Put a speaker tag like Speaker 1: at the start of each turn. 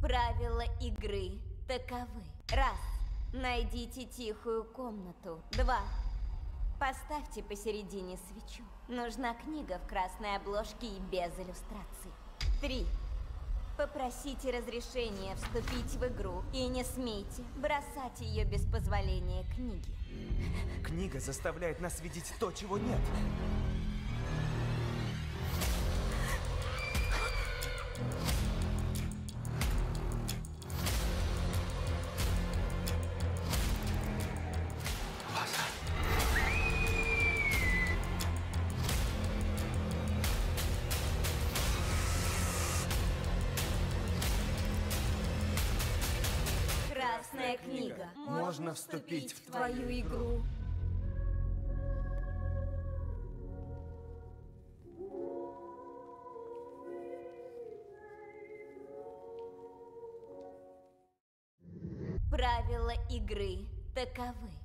Speaker 1: Правила игры таковы. Раз. Найдите тихую комнату. 2. Поставьте посередине свечу. Нужна книга в красной обложке и без иллюстраций. 3. Попросите разрешения вступить в игру и не смейте бросать ее без позволения книги.
Speaker 2: Книга заставляет нас видеть то, чего нет.
Speaker 1: Красная книга.
Speaker 2: Можно вступить в
Speaker 1: твою игру. Правила игры таковы.